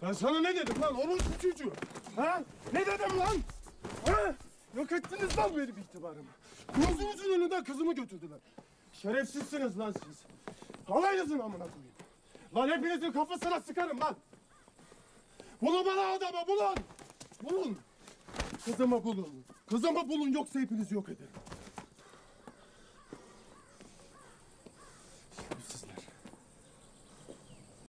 Ben sana ne dedim lan? Orospu çocuğu. Ha? Ne dedim lan? Ha? Yok ettiniz lan benim itibarımı. Gözünüzün önünden kızımı götürdüler. Şerefsizsiniz lan siz. Alayınızın amına koyayım. Lan hepinizin kafasına sıkarım lan. Bulun bana adamı, bulun. Bulun. Kızımı bulun. Kızımı bulun, yoksa hepinizi yok ederim.